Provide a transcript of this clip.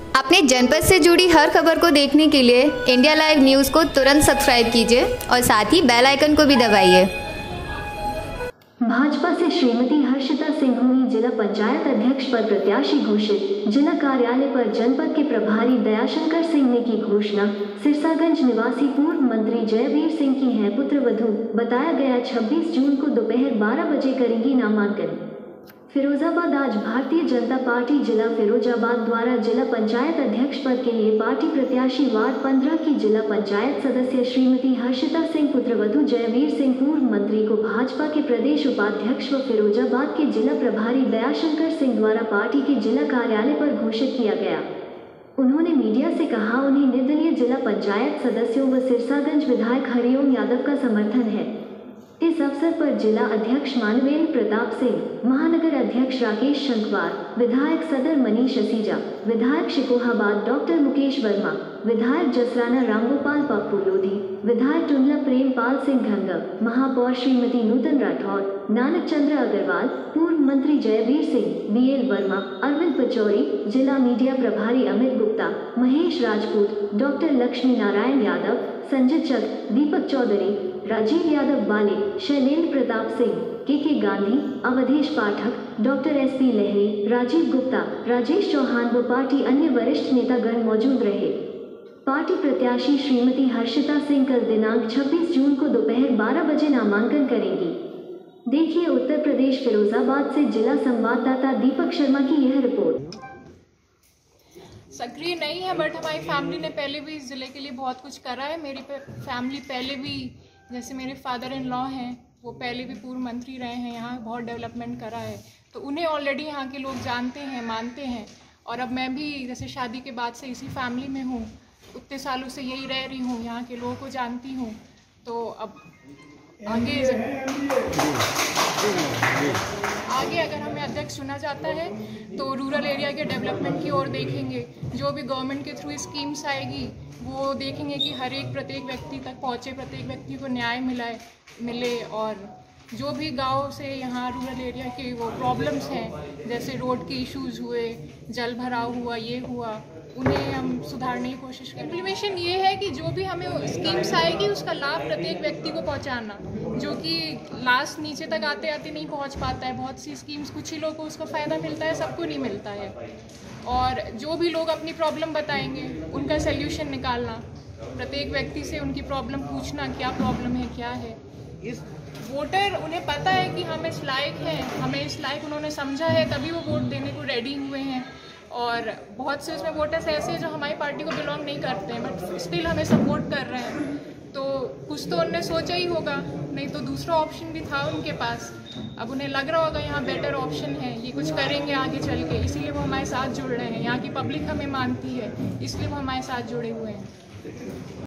अपने जनपद से जुड़ी हर खबर को देखने के लिए इंडिया लाइव न्यूज़ को तुरंत सब्सक्राइब कीजिए और साथ ही बेल आइकन को भी दबाइए। भाजपा से श्रीमती हर्षिता सिंह हुई जिला पंचायत अध्यक्ष पद प्रत्याशी घोषित। जिला कार्यालय पर जनपद के प्रभारी दयाशंकर सिंह ने की घोषणा। सिरसागंज निवासी पूर्व मंत्री जयवीर सिंह की है पुत्रवधू। बताया गया 26 जून को दोपहर 12 बजे करेंगी नामांकन। फिरोजाबाद। आज भारतीय जनता पार्टी जिला फिरोजाबाद द्वारा जिला पंचायत अध्यक्ष पद के लिए पार्टी प्रत्याशी वार्ड 15 की जिला पंचायत सदस्य श्रीमती हर्षिता सिंह पुत्रवधू जयवीर सिंह पूर्व मंत्री को भाजपा के प्रदेश उपाध्यक्ष व फिरोजाबाद के जिला प्रभारी दयाशंकर सिंह द्वारा पार्टी के जिला कार्यालय पर घोषित किया गया। उन्होंने मीडिया से कहा उन्हें निर्दलीय जिला पंचायत सदस्यों व सिरसागंज विधायक हरिओम यादव का समर्थन है। इस अवसर पर जिला अध्यक्ष मानवेंद्र प्रताप सिंह, महानगर अध्यक्ष राकेश शंखवार, विधायक सदर मनीष असीजा, विधायक शिकोहाबाद डॉक्टर मुकेश वर्मा, विधायक जसराना रामगोपाल पप्पू लोधी, विधायक टुंडला प्रेमपाल सिंह घंगर, महापौर श्रीमती नूतन राठौर, नानक चंद्र अग्रवाल, पूर्व मंत्री जयवीर सिंह, BL वर्मा, अरविंद पचौरी, जिला मीडिया प्रभारी अमित गुप्ता, महेश राजपूत, डॉक्टर लक्ष्मी नारायण यादव, संजय चक, दीपक चौधरी, राजीव यादव बाले, Shailendra Pratap Singh, KK Gandhi, Awadhesh Pathak, doctor SP Lahari, Rajeev Gupta, Rajesh Chauhan व पार्टी अन्य वरिष्ठ नेतागण मौजूद रहे। पार्टी प्रत्याशी श्रीमती हर्षिता सिंह कल दिनांक 26 जून को दोपहर 12 बजे नामांकन करेंगी। देखिए उत्तर प्रदेश फिरोजाबाद से जिला संवाददाता दीपक शर्मा की यह रिपोर्ट। सक्रिय नहीं है बट हमारी फैमिली ने पहले भी इस ज़िले के लिए बहुत कुछ करा है। मेरी फैमिली पहले भी, जैसे मेरे फादर इन लॉ हैं, वो पहले भी पूर्व मंत्री रहे हैं, यहाँ बहुत डेवलपमेंट करा है, तो उन्हें ऑलरेडी यहाँ के लोग जानते हैं, मानते हैं। और अब मैं भी जैसे शादी के बाद से इसी फैमिली में हूँ, उतने सालों से यही रह रही हूँ, यहाँ के लोगों को जानती हूँ। तो अब आगे अगर हमें अध्यक्ष चुना जाता है तो रूरल एरिया के डेवलपमेंट की ओर देखेंगे। जो भी गवर्नमेंट के थ्रू स्कीम्स आएगी वो देखेंगे कि हर एक प्रत्येक व्यक्ति तक पहुँचे, प्रत्येक व्यक्ति को न्याय मिले। और जो भी गांव से यहाँ रूरल एरिया के वो प्रॉब्लम्स हैं, जैसे रोड के इश्यूज़ हुए, जल भराव हुआ, ये हुआ, उन्हें हम सुधारने की कोशिश करें। इम्प्लीमेशन ये है कि जो भी हमें स्कीम्स आएगी उसका लाभ प्रत्येक व्यक्ति को पहुंचाना, जो कि लास्ट नीचे तक आते आते नहीं पहुंच पाता है। बहुत सी स्कीम्स कुछ ही लोगों को उसका फ़ायदा मिलता है, सबको नहीं मिलता है। और जो भी लोग अपनी प्रॉब्लम बताएंगे उनका सल्यूशन निकालना, प्रत्येक व्यक्ति से उनकी प्रॉब्लम पूछना, क्या प्रॉब्लम है, क्या है। इस वोटर उन्हें पता है कि हम इस लायक हैं, हमें इस लायक उन्होंने समझा है, तभी वो वोट देने को रेडी हुए हैं। और बहुत से उसमें वोटर्स ऐसे हैं जो हमारी पार्टी को बिलोंग नहीं करते हैं बट स्टिल हमें सपोर्ट कर रहे हैं। तो कुछ तो उन्होंने सोचा ही होगा, नहीं तो दूसरा ऑप्शन भी था उनके पास। अब उन्हें लग रहा होगा यहाँ बेटर ऑप्शन है, ये कुछ करेंगे आगे चल के, इसीलिए वो हमारे साथ जुड़ रहे हैं। यहाँ की पब्लिक हमें मानती है, इसलिए वो हमारे साथ जुड़े हुए हैं।